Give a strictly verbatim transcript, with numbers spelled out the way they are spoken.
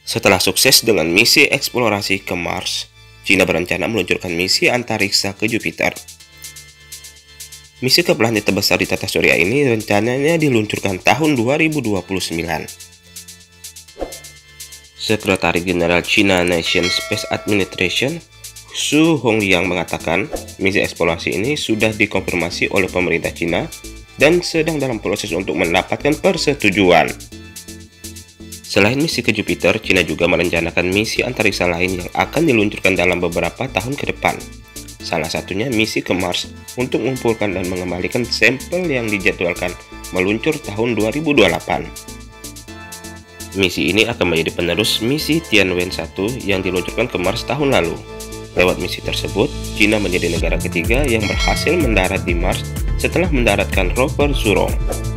Setelah sukses dengan misi eksplorasi ke Mars, China berencana meluncurkan misi antariksa ke Jupiter. Misi ke planet terbesar di tata surya ini rencananya diluncurkan tahun dua ribu dua puluh sembilan. Sekretaris Jenderal China National Space Administration, Su Hongliang mengatakan, misi eksplorasi ini sudah dikonfirmasi oleh pemerintah China dan sedang dalam proses untuk mendapatkan persetujuan. Selain misi ke Jupiter, China juga merencanakan misi antariksa lain yang akan diluncurkan dalam beberapa tahun ke depan. Salah satunya misi ke Mars untuk mengumpulkan dan mengembalikan sampel yang dijadwalkan meluncur tahun dua ribu dua puluh delapan. Misi ini akan menjadi penerus misi Tianwen satu yang diluncurkan ke Mars tahun lalu. Lewat misi tersebut, China menjadi negara ketiga yang berhasil mendarat di Mars setelah mendaratkan rover Zhurong.